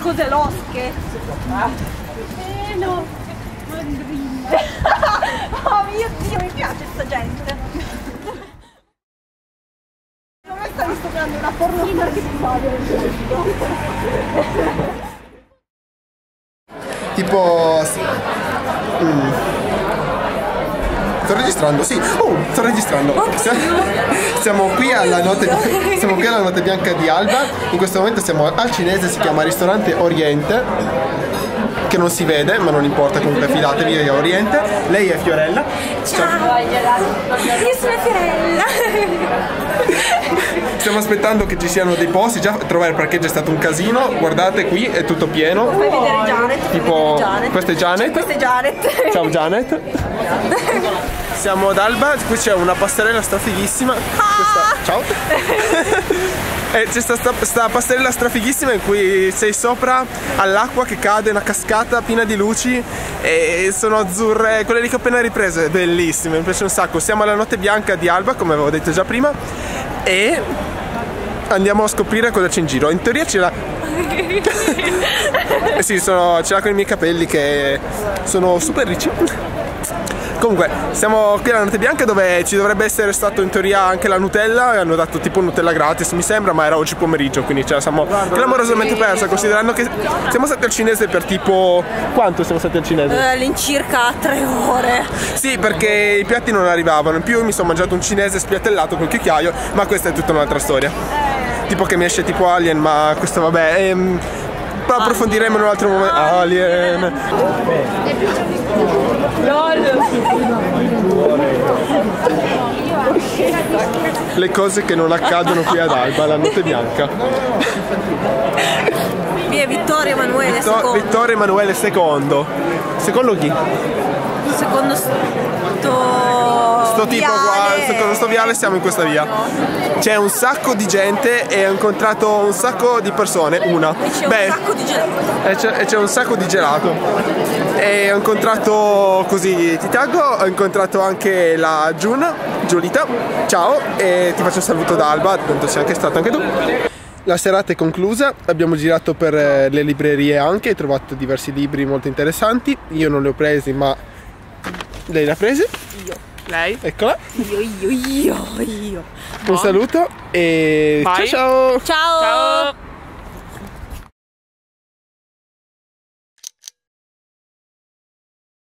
cos'è losche? No, mandrine. Oh mio Dio, mi piace sta gente. Non è stato sto prendendo una pornina che ti fa tipo... Sto registrando? Sì. Sto registrando. Siamo qui alla notte bianca di Alba. In questo momento siamo al cinese, si chiama Ristorante Oriente, che non si vede, ma non importa, comunque fidatevi, è Oriente. Lei è Fiorella. Ciao. Io sono Fiorella. Stiamo aspettando che ci siano dei posti, già trovare il parcheggio è stato un casino. Guardate, qui è tutto pieno. Fai vedere Janet. Tipo, questa è Janet. Questa è Janet. Ciao Janet. Siamo ad Alba, qui c'è una passerella strafighissima. Ciao. E c'è sta passerella strafighissima in cui sei sopra all'acqua che cade, una cascata piena di luci e sono azzurre, quelle lì che ho appena ripreso, è bellissime, mi piace un sacco. Siamo alla notte bianca di Alba, come avevo detto già prima, e andiamo a scoprire cosa c'è in giro. In teoria c'è la... sì, ce l'ha con i miei capelli che sono super ricci. Comunque, siamo qui alla notte bianca dove ci dovrebbe essere stato in teoria anche la Nutella, e hanno dato tipo Nutella gratis mi sembra, ma era oggi pomeriggio, quindi ce la siamo clamorosamente persa, considerando che siamo stati al cinese per tipo... Quanto siamo stati al cinese? All'incirca 3 ore. Sì, perché i piatti non arrivavano, in più mi sono mangiato un cinese spiattellato col cucchiaio, ma questa è tutta un'altra storia. Tipo che mi esce tipo Alien, ma questo vabbè... approfondiremo in un altro momento. Alien. Le cose che non accadono qui ad Alba, la notte bianca. Via Vittorio Emanuele II. Vittorio Emanuele II. Secondo chi? Secondo sto tipo qua, secondo sto viale siamo in questa via. C'è un sacco di gente e ho incontrato un sacco di persone. Una. E c'è un sacco di gelato. E ho incontrato così, ti taggo, ho incontrato anche la Giulita. Ciao, e ti faccio un saluto da Alba, tanto sei anche stato anche tu. La serata è conclusa, abbiamo girato per le librerie anche, ho trovato diversi libri molto interessanti. Io non li ho presi, ma lei li ha presi? Io. Lei? Eccola. Io. Un saluto e Bye. ciao ciao! Ciao!